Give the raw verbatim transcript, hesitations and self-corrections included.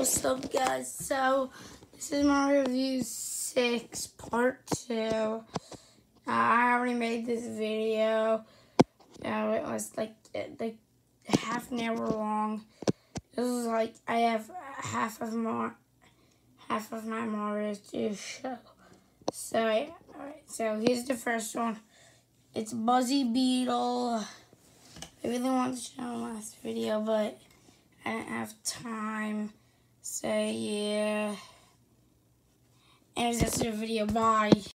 What's up, guys? So this is Mario Review six part two. Uh, I already made this video. Uh, it was like like half an hour long. This is like I have half of my half of my Mario to show. So yeah, alright. So here's the first one. It's Buzzy Beetle. I really wanted to show in the last video, but I didn't have time. So yeah. And that's the video. Bye.